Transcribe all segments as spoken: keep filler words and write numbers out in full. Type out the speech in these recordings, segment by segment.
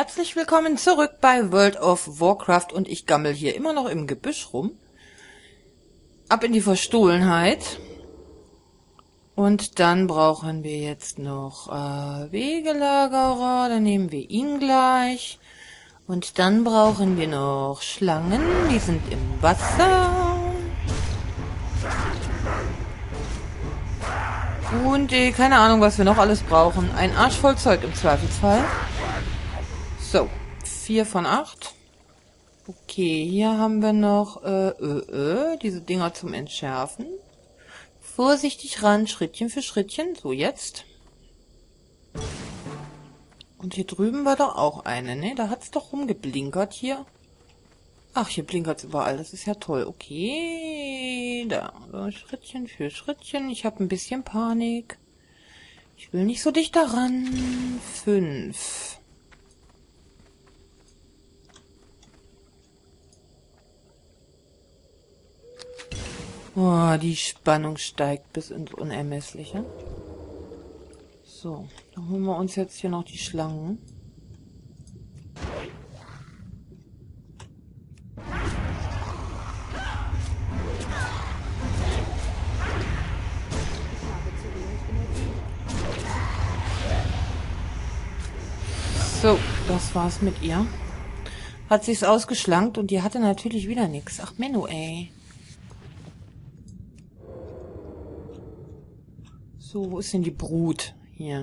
herzlich willkommen zurück bei World of Warcraft und ich gammel hier immer noch im Gebüsch rum. Ab in die Verstohlenheit. Und dann brauchen wir jetzt noch äh, Wegelagerer, dann nehmen wir ihn gleich. Und dann brauchen wir noch Schlangen, die sind im Wasser. Und äh, keine Ahnung, was wir noch alles brauchen. Ein Arsch voll Zeug im Zweifelsfall. So, vier von acht. Okay, hier haben wir noch äh, äh, äh, diese Dinger zum Entschärfen. Vorsichtig ran, Schrittchen für Schrittchen. So, jetzt. Und hier drüben war doch auch eine, ne? Da hat's doch rumgeblinkert hier. Ach, hier blinkert's überall. Das ist ja toll. Okay, da. So, Schrittchen für Schrittchen. Ich habe ein bisschen Panik. Ich will nicht so dicht daran. Fünf. Oh, die Spannung steigt bis ins Unermessliche. So, dann holen wir uns jetzt hier noch die Schlangen. So, das war's mit ihr. Hat sich's ausgeschlankt und die hatte natürlich wieder nichts. Ach, Menno, ey. So, wo ist denn die Brut? Hier.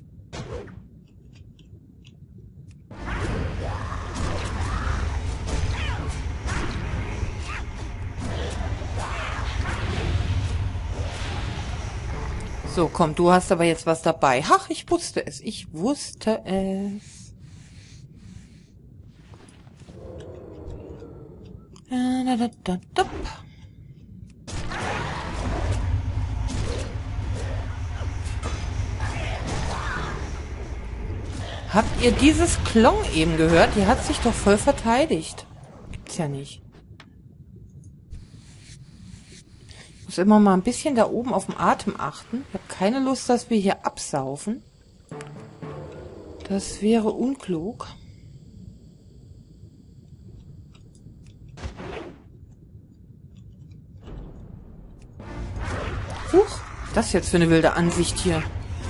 So, komm, du hast aber jetzt was dabei. Ach, ich wusste es. Ich wusste es. Da, da, da, da. Habt ihr dieses Klong eben gehört? Die hat sich doch voll verteidigt. Gibt's ja nicht. Ich muss immer mal ein bisschen da oben auf den Atem achten. Ich habe keine Lust, dass wir hier absaufen. Das wäre unklug. Huch, was ist das jetzt für eine wilde Ansicht hier?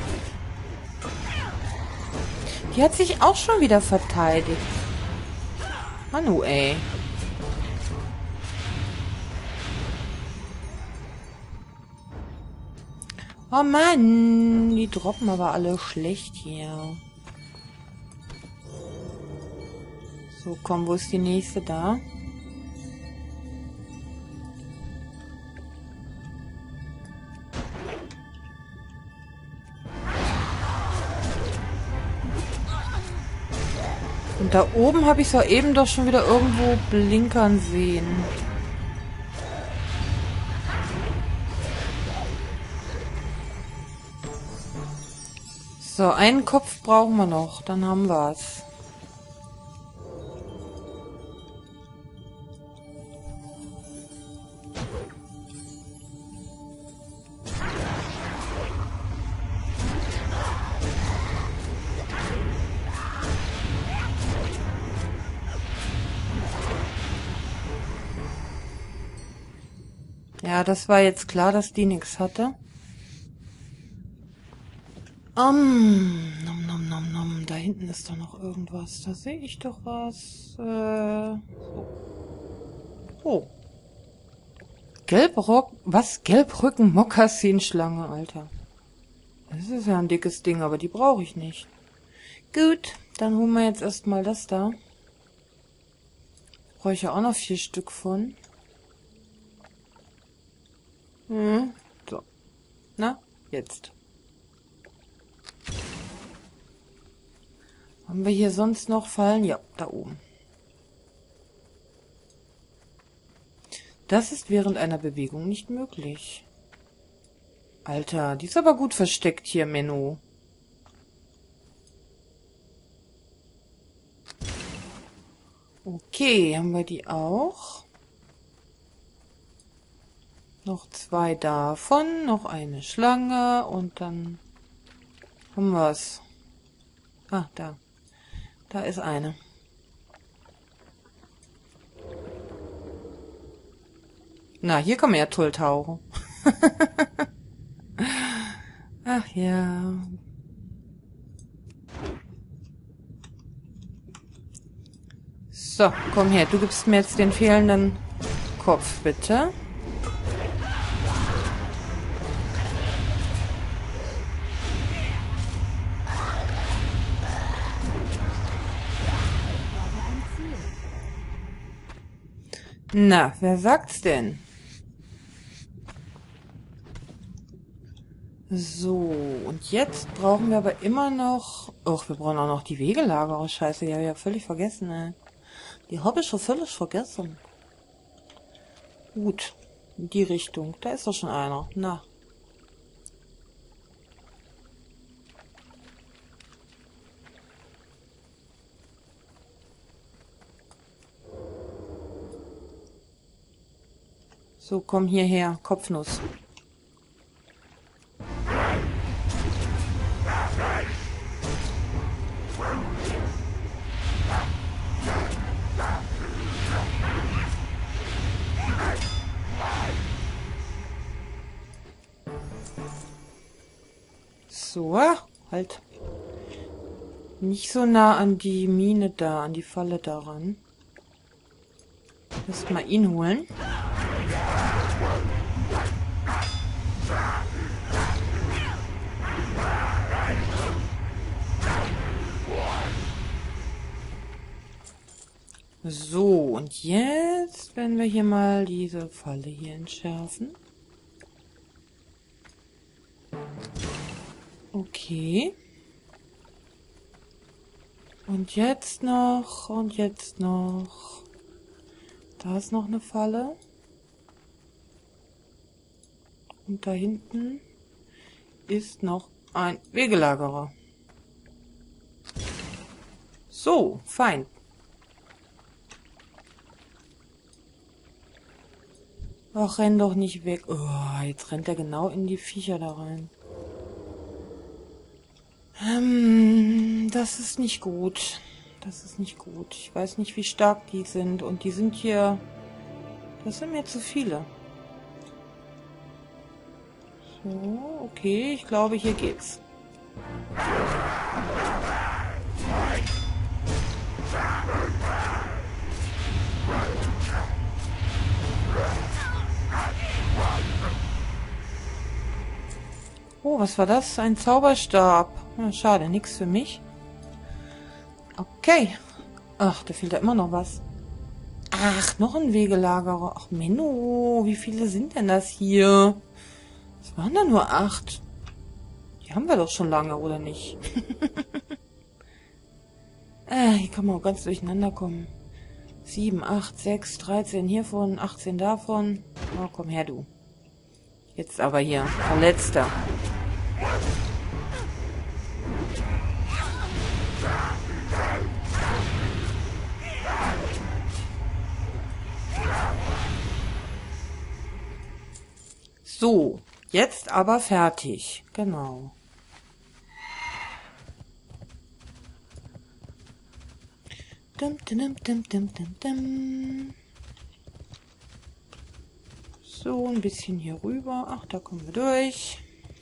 Die hat sich auch schon wieder verteidigt. Manu, ey. Oh Mann, die droppen aber alle schlecht hier. So, komm, wo ist die nächste da? Und da oben habe ich es ja eben doch schon wieder irgendwo blinkern sehen. So, einen Kopf brauchen wir noch. Dann haben wir es. Ja, das war jetzt klar, dass die nichts hatte. Um, nom, nom, nom, nom. Da hinten ist doch noch irgendwas. Da sehe ich doch was. Äh, so. Oh. Gelbrock. Was? Gelbrücken-Mokassin-Schlange, Alter. Das ist ja ein dickes Ding, aber die brauche ich nicht. Gut, dann holen wir jetzt erstmal das da. Brauche ich ja auch noch vier Stück von. Hm. So. Na, jetzt. Haben wir hier sonst noch Fallen? Ja, da oben. Das ist während einer Bewegung nicht möglich. Alter, die ist aber gut versteckt hier, Menno. Okay, haben wir die auch. Noch zwei davon, noch eine Schlange und dann haben wir es. Ah, da. Da ist eine. Na, hier kann man ja toll tauchen. Ach ja. So, komm her. Du gibst mir jetzt den fehlenden Kopf, bitte. Na, wer sagt's denn? So, und jetzt brauchen wir aber immer noch... Och, wir brauchen auch noch die Wegelager. Scheiße, die habe ich ja völlig vergessen, ey. Die habe ich schon völlig vergessen. Gut, in die Richtung. Da ist doch schon einer. Na. So, komm hierher. Kopfnuss. So, halt. Nicht so nah an die Mine da, an die Falle daran. Lass mal ihn holen. So, und jetzt werden wir hier mal diese Falle hier entschärfen. Okay. Und jetzt noch, und jetzt noch. Da ist noch eine Falle. Und da hinten ist noch ein Wegelagerer. So, fein. Ach, renn doch nicht weg. Oh, jetzt rennt er genau in die Viecher da rein. Ähm, das ist nicht gut. Das ist nicht gut. Ich weiß nicht, wie stark die sind. Und die sind hier... Das sind mir zu viele. So, okay. Ich glaube, hier geht's. Oh, was war das? Ein Zauberstab. Ja, schade, nichts für mich. Okay. Ach, da fehlt ja immer noch was. Ach, noch ein Wegelagerer. Ach, Menno, wie viele sind denn das hier? Es waren da nur acht. Die haben wir doch schon lange, oder nicht? äh, hier kann man auch ganz durcheinander kommen. Sieben, acht, sechs, dreizehn hiervon, achtzehn davon. Oh, komm her, du. Jetzt aber hier, Verletzter. So, jetzt aber fertig. Genau. Dum, dum, dum, dum, dum, dum. So, ein bisschen hier rüber. Ach, da kommen wir durch.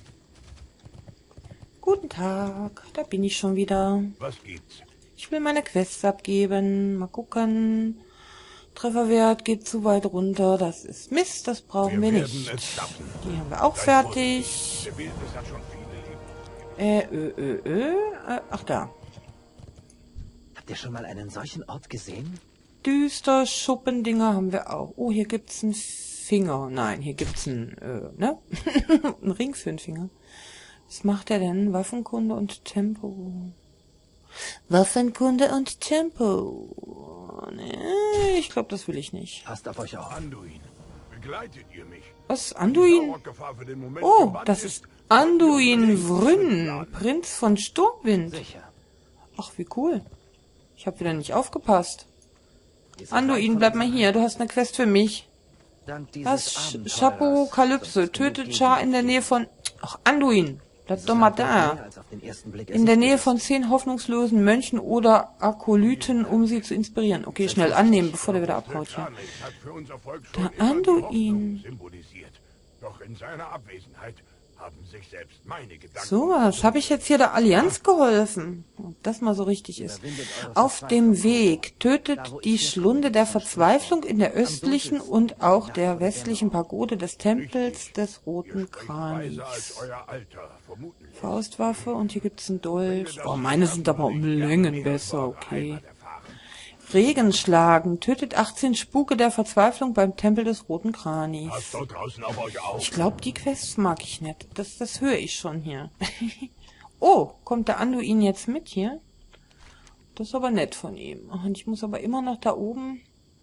Guten Tag, da bin ich schon wieder. Was gibt's? Ich will meine Quests abgeben. Mal gucken. Trefferwert geht zu weit runter. Das ist Mist, das brauchen wir, wir nicht. Die haben wir auch Dein fertig. Der Wildnis hat schon viele äh, ö, ö, ö. Äh, ach, da. Habt ihr schon mal einen solchen Ort gesehen? Düster, Schuppendinger haben wir auch. Oh, hier gibt's einen Finger. Nein, hier gibt's einen, äh, ne? Ein Ring für einen Finger. Was macht er denn? Waffenkunde und Tempo. Waffenkunde und Tempo. Nee, ich glaube, das will ich nicht. Passt auf euch auf. Anduin. Begleitet ihr mich? Was? Anduin? Oh, das ist Anduin Vryn, Prinz von Sturmwind. Sicher. Ach, wie cool. Ich habe wieder nicht aufgepasst. Anduin, bleib mal hier. Du hast eine Quest für mich. Dank Was? Chapeau Kalypse. Tötet Char in der Nähe von... Ach, Anduin. Bleib doch mal da. In der Nähe von zehn hoffnungslosen Mönchen oder Akolyten, um sie zu inspirieren. Okay, schnell annehmen, bevor der wieder abhaut hier. Der Anduin. Doch in seiner Abwesenheit haben sich selbst meine Gedanken... So was, habe ich jetzt hier der Allianz geholfen? Ob das mal so richtig ist. Auf dem Weg tötet die Schlunde der Verzweiflung in der östlichen und auch der westlichen Pagode des Tempels des Roten Kranis. Faustwaffe und hier gibt's einen Dolch. Oh, meine sind aber um Längen besser, okay. Regen schlagen, tötet achtzehn Spuke der Verzweiflung beim Tempel des Roten Kranis. Ich glaube, die Quests mag ich nicht. Das, das höre ich schon hier. Oh, kommt der Anduin jetzt mit hier? Das ist aber nett von ihm. Und ich muss aber immer noch da oben...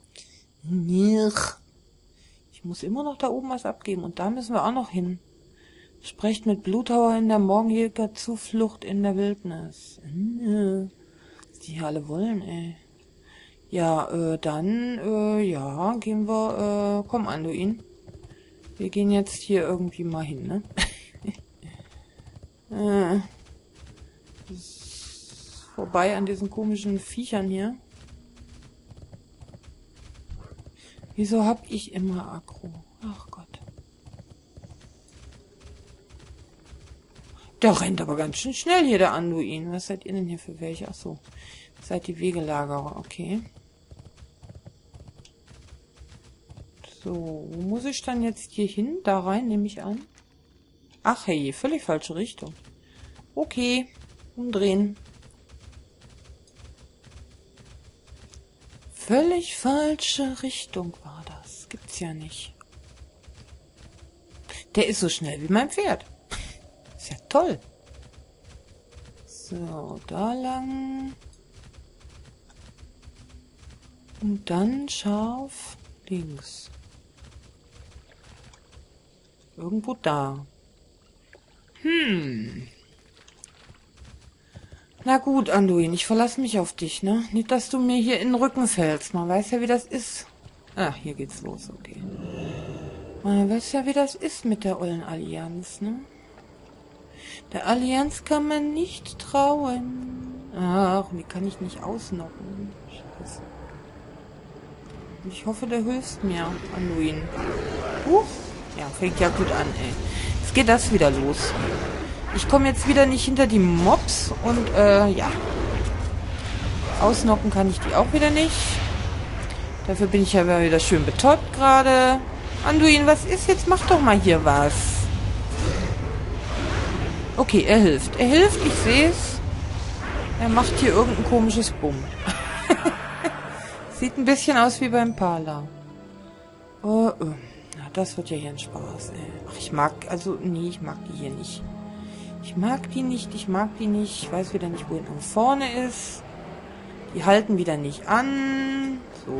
Ich muss immer noch da oben was abgeben. Und da müssen wir auch noch hin. Sprecht mit Bluthauer in der Morgenjäger-Zuflucht in der Wildnis. Was die hier alle wollen, ey. Ja, äh, dann, äh, ja, gehen wir, äh, komm, Anduin. Wir gehen jetzt hier irgendwie mal hin, ne? äh, das ist vorbei an diesen komischen Viechern hier. Wieso hab ich immer Aggro? Ach Gott. Der rennt aber ganz schön schnell hier, der Anduin. Was seid ihr denn hier für welche? Ach so. Seid die Wegelagerer, okay. So, wo muss ich dann jetzt hier hin? Da rein, nehme ich an. Ach hey, völlig falsche Richtung. Okay, umdrehen. Völlig falsche Richtung war das. Gibt's ja nicht. Der ist so schnell wie mein Pferd. Ist ja toll. So, da lang. Und dann scharf links. Irgendwo da. Hm. Na gut, Anduin, ich verlasse mich auf dich, ne? Nicht, dass du mir hier in den Rücken fällst. Man weiß ja, wie das ist. Ah, hier geht's los, okay. Man weiß ja, wie das ist mit der ollen Allianz, ne? Der Allianz kann man nicht trauen. Ach, die kann ich nicht ausnocken. Scheiße. Ich hoffe, du hilfst mir, Anduin. Huch. Ja, fängt ja gut an, ey. Jetzt geht das wieder los. Ich komme jetzt wieder nicht hinter die Mobs und, äh, ja. Ausnocken kann ich die auch wieder nicht. Dafür bin ich ja wieder schön betäubt gerade. Anduin, was ist jetzt? Mach doch mal hier was. Okay, er hilft. Er hilft, ich sehe es. Er macht hier irgendein komisches Bumm. Sieht ein bisschen aus wie beim Pala. Oh, oh. Na, das wird ja hier ein Spaß, ey. Ach, ich mag, also, nee, ich mag die hier nicht. Ich mag die nicht, ich mag die nicht. Ich weiß wieder nicht, wo hinten vorne ist. Die halten wieder nicht an. So.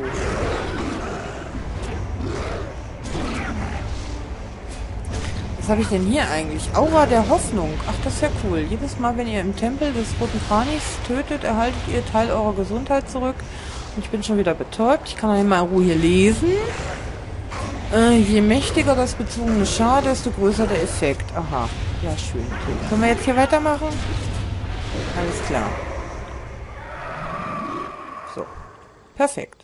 Was habe ich denn hier eigentlich? Aura der Hoffnung. Ach, das ist ja cool. Jedes Mal, wenn ihr im Tempel des Roten Kranis tötet, erhaltet ihr Teil eurer Gesundheit zurück. Und ich bin schon wieder betäubt. Ich kann noch mal in Ruhe hier lesen. Äh, je mächtiger das bezogene Schar, desto größer der Effekt. Aha. Ja, schön. Okay. Können wir jetzt hier weitermachen? Alles klar. So. Perfekt.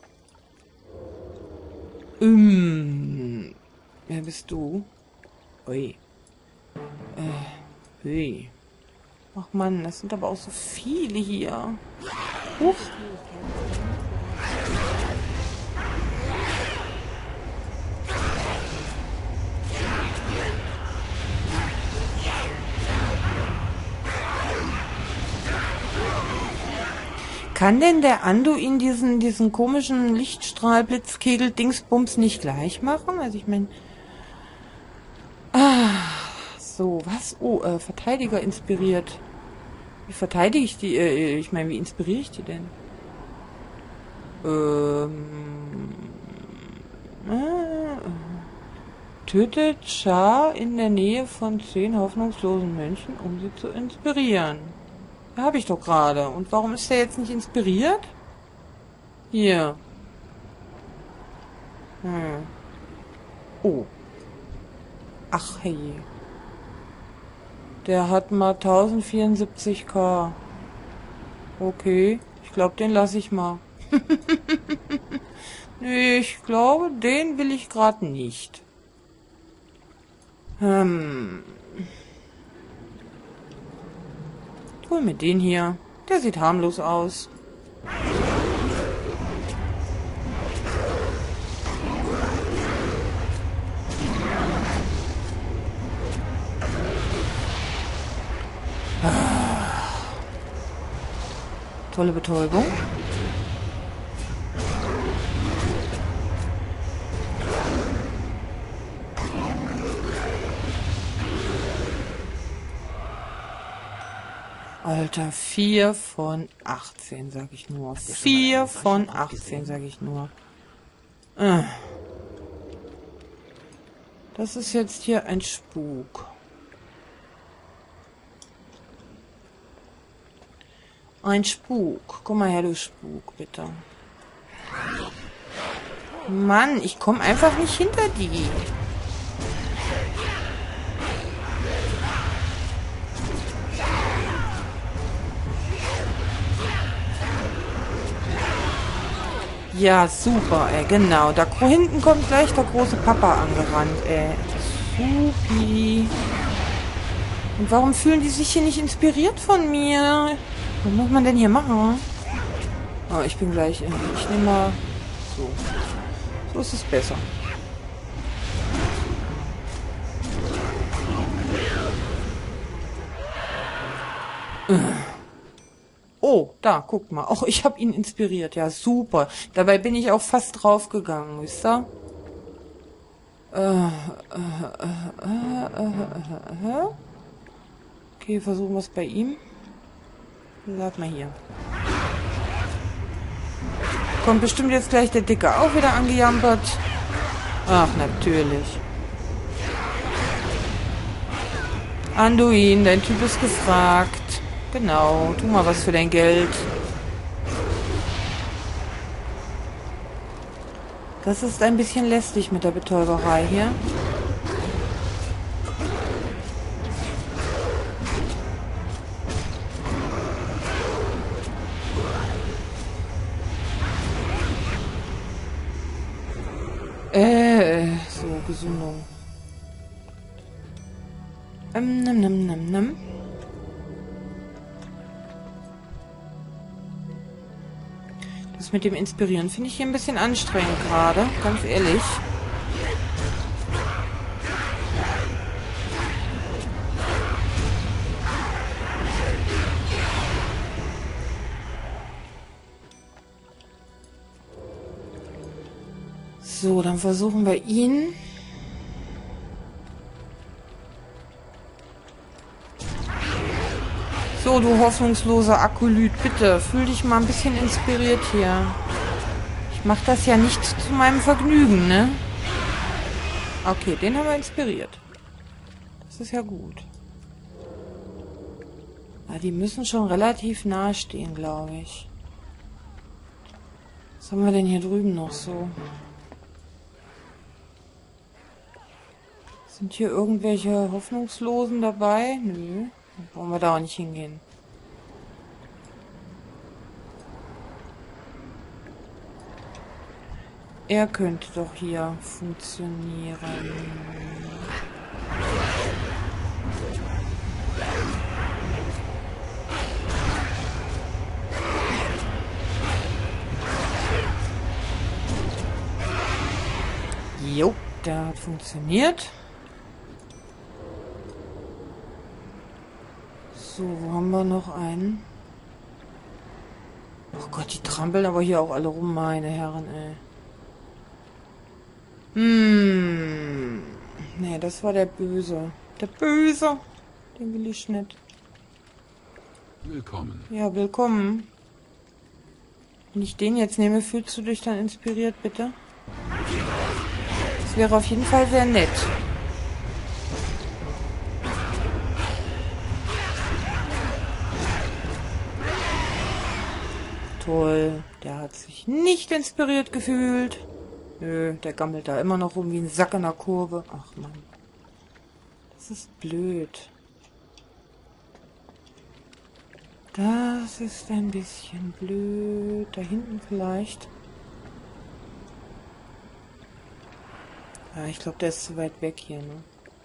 Ähm. Wer bist du? Ui. Äh. Ui. Ach Mann, das sind aber auch so viele hier. Huch. Kann denn der Anduin diesen, diesen komischen Lichtstrahl-Blitzkegel-Dingsbums nicht gleich machen? Also ich meine... Ah, so, was? Oh, äh, Verteidiger inspiriert. Wie verteidige ich die? Äh, ich meine, wie inspiriere ich die denn? Ähm... Äh, tötet Schar in der Nähe von zehn hoffnungslosen Mönchen, um sie zu inspirieren. Da habe ich doch gerade. Und warum ist der jetzt nicht inspiriert? Hier. Hm. Oh. Ach, hey. Der hat mal tausendvierundsiebzig K. Okay, ich glaube, den lasse ich mal. Nee, ich glaube, den will ich gerade nicht. Hm. Ich hol mir den hier. Der sieht harmlos aus. Tolle Betäubung. Alter, vier von achtzehn, sag ich nur. vier von achtzehn, sag ich nur. Äh. Das ist jetzt hier ein Spuk. Ein Spuk. Komm mal her, du Spuk, bitte. Mann, ich komme einfach nicht hinter die. Ja, super, ey, genau. Da hinten kommt gleich der große Papa angerannt, ey. Supi. Und warum fühlen die sich hier nicht inspiriert von mir? Was muss man denn hier machen? Oh, ich bin gleich... Ich nehme mal... So. So ist es besser. Oh, da, guck mal. Oh, ich habe ihn inspiriert. Ja, super. Dabei bin ich auch fast draufgegangen, wisst ihr? Äh, äh, äh, äh, äh, äh. Okay, versuchen wir es bei ihm. Bleib mal hier. Kommt bestimmt jetzt gleich der Dicke auch wieder angejampert. Ach, natürlich. Anduin, dein Typ ist gefragt. Genau, tu mal was für dein Geld. Das ist ein bisschen lästig mit der Betäuberei hier. Äh, so, Gesundung. Ähm, nam, nam, nam, nam. Das mit dem Inspirieren finde ich hier ein bisschen anstrengend gerade, ganz ehrlich. So, dann versuchen wir ihn. So, du hoffnungsloser Akolyt, bitte, fühl dich mal ein bisschen inspiriert hier. Ich mach das ja nicht zu meinem Vergnügen, ne? Okay, den haben wir inspiriert. Das ist ja gut. Ja, die müssen schon relativ nahe stehen, glaube ich. Was haben wir denn hier drüben noch so? Sind hier irgendwelche Hoffnungslosen dabei? Nö. Dann brauchen wir da auch nicht hingehen. Er könnte doch hier funktionieren. Jo, der hat funktioniert. So, wo haben wir noch einen? Oh Gott, die trampeln aber hier auch alle rum, meine Herren, ey. Hm. Nee, das war der Böse. Der Böse. Den will ich nicht. Willkommen. Ja, willkommen. Wenn ich den jetzt nehme, fühlst du dich dann inspiriert, bitte? Das wäre auf jeden Fall sehr nett. Toll. Der hat sich nicht inspiriert gefühlt. Nö, der gammelt da immer noch rum wie ein Sack in der Kurve. Ach Mann. Das ist blöd. Das ist ein bisschen blöd. Da hinten vielleicht. Ja, ich glaube, der ist zu weit weg hier, ne?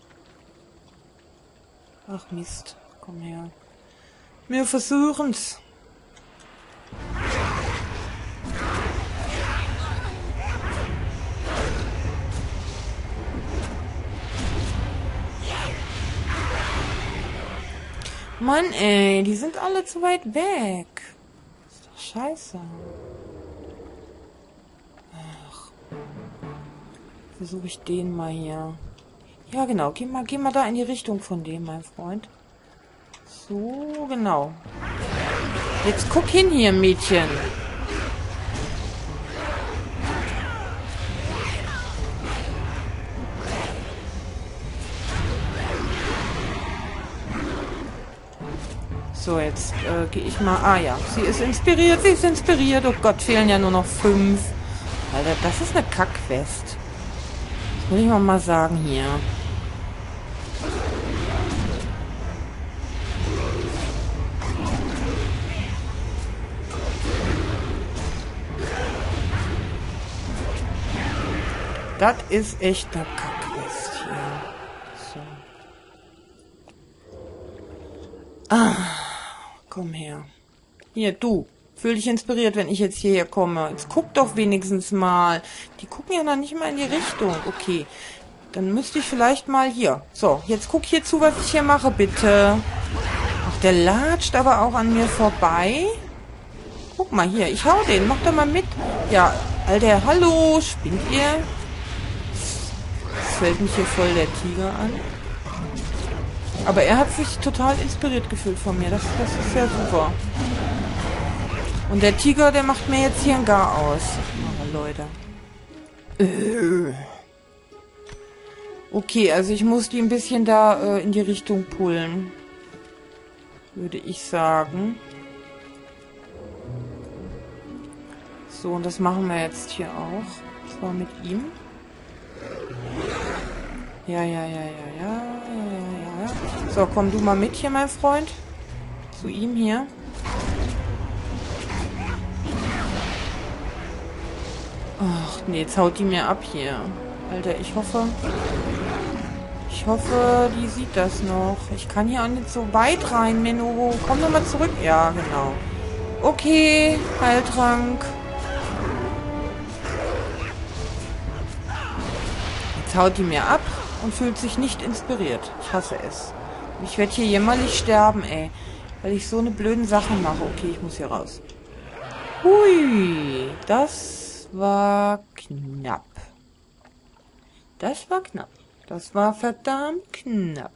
Ach Mist. Komm her. Wir versuchen's. Mann, ey, die sind alle zu weit weg. Ist doch scheiße. Ach. Versuche ich den mal hier. Ja, genau. Geh mal, geh mal da in die Richtung von dem, mein Freund. So, genau. Jetzt guck hin hier, Mädchen. So, jetzt äh, gehe ich mal... Ah ja, sie ist inspiriert, sie ist inspiriert. Oh Gott, fehlen ja nur noch fünf. Alter, das ist eine Kack-Quest. Das will ich mal, mal sagen hier. Das ist echt eine Kack-Quest hier. So. Ah. Komm her. Hier, du. Fühl dich inspiriert, wenn ich jetzt hierher komme. Jetzt guck doch wenigstens mal. Die gucken ja noch nicht mal in die Richtung. Okay. Dann müsste ich vielleicht mal hier. So, jetzt guck hier zu, was ich hier mache, bitte. Ach, der latscht aber auch an mir vorbei. Guck mal hier. Ich hau den. Mach doch mal mit. Ja, Alter, hallo. Spinnt ihr? Jetzt fällt mich hier voll der Tiger an. Aber er hat sich total inspiriert gefühlt von mir. Das, das ist ja super. Und der Tiger, der macht mir jetzt hier ein Gar aus. Oh, Leute. Äh. Okay, also ich muss die ein bisschen da äh, in die Richtung pullen. Würde ich sagen. So, und das machen wir jetzt hier auch. Das war mit ihm. Ja, ja, ja, ja, ja, ja, ja, ja. So, komm du mal mit hier, mein Freund. Zu ihm hier. Ach, nee, jetzt haut die mir ab hier. Alter, ich hoffe... Ich hoffe, die sieht das noch. Ich kann hier auch nicht so weit rein, Menno. Komm doch mal zurück. Ja, genau. Okay, Heiltrank. Jetzt haut die mir ab und fühlt sich nicht inspiriert. Ich hasse es. Ich werde hier jämmerlich sterben, ey. Weil ich so eine blöden Sachen mache. Okay, ich muss hier raus. Hui, das war knapp. Das war knapp. Das war verdammt knapp.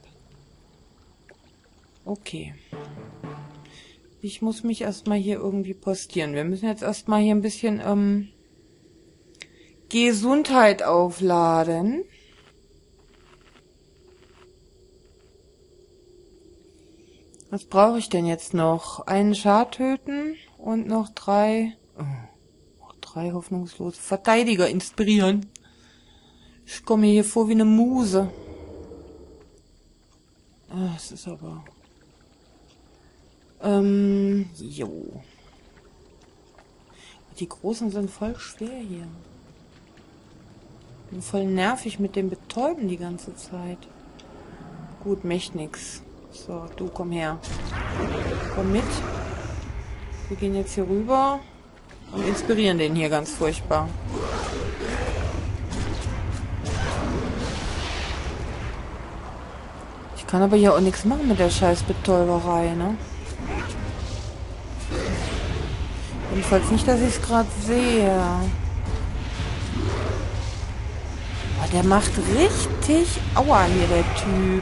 Okay. Ich muss mich erstmal hier irgendwie postieren. Wir müssen jetzt erstmal hier ein bisschen ähm, Gesundheit aufladen. Was brauche ich denn jetzt noch? Einen Schar töten und noch drei... Oh, noch drei hoffnungslose Verteidiger inspirieren. Ich komme mir hier vor wie eine Muse. Ah, es ist aber... Ähm, jo. Die Großen sind voll schwer hier. Bin voll nervig mit dem Betäuben die ganze Zeit. Gut, möchte nix. So, du komm her. Komm mit. Wir gehen jetzt hier rüber und inspirieren den hier ganz furchtbar. Ich kann aber hier auch nichts machen mit der scheiß Betäuberei, ne? Jedenfalls nicht, dass ich es gerade sehe. Oh, der macht richtig Aua hier, der Typ.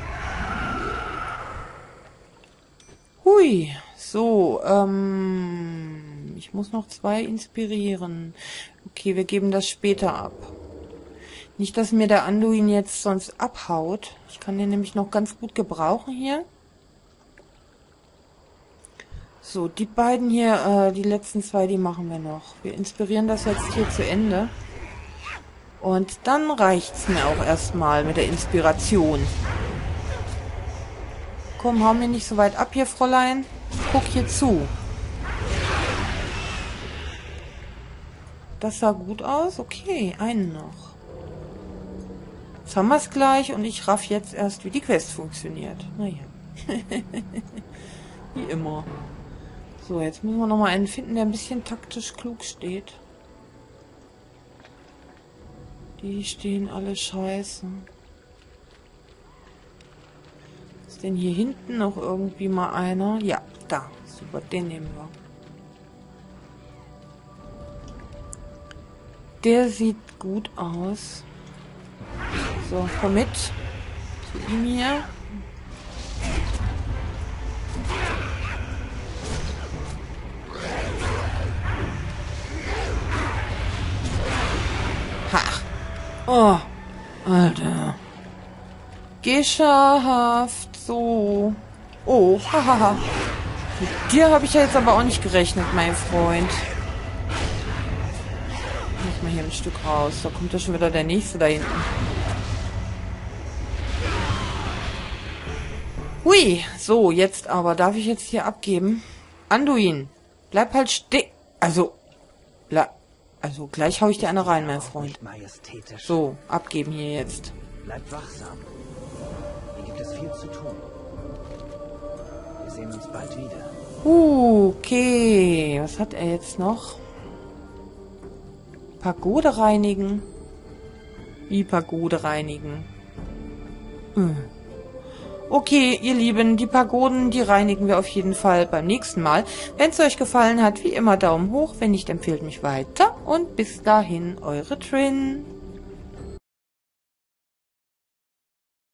Hui. So, ähm... ich muss noch zwei inspirieren. Okay, wir geben das später ab. Nicht, dass mir der Anduin jetzt sonst abhaut. Ich kann den nämlich noch ganz gut gebrauchen hier. So, die beiden hier, äh, die letzten zwei, die machen wir noch. Wir inspirieren das jetzt hier zu Ende. Und dann reicht's mir auch erstmal mit der Inspiration. Komm, hau mir nicht so weit ab hier, Fräulein. Guck hier zu. Das sah gut aus. Okay, einen noch. Jetzt haben wir es gleich und ich raff jetzt erst, wie die Quest funktioniert. Naja. Wie immer. So, jetzt müssen wir nochmal einen finden, der ein bisschen taktisch klug steht. Die stehen alle scheiße. Ist denn hier hinten noch irgendwie mal einer? Ja, da. Super, den nehmen wir. Der sieht gut aus. So, komm mit. Zu ihm hier. Ha. Oh, Alter. Geschafft. So. Oh, hahaha. Mit dir habe ich ja jetzt aber auch nicht gerechnet, mein Freund. Muss mal hier ein Stück raus. Da kommt ja schon wieder der nächste da hinten. Hui. So, jetzt aber. Darf ich jetzt hier abgeben? Anduin. Bleib halt stehen. Also. Bleib. Also, gleich hau ich dir eine rein, mein Freund. So, abgeben hier jetzt. Bleib wachsam. Hier gibt es viel zu tun. Wir sehen uns bald wieder. Uh, okay. Was hat er jetzt noch? Pagode reinigen. Wie Pagode reinigen? Hm. Okay, ihr Lieben, die Pagoden, die reinigen wir auf jeden Fall beim nächsten Mal. Wenn es euch gefallen hat, wie immer Daumen hoch. Wenn nicht, empfehlt mich weiter. Und bis dahin, eure Trin.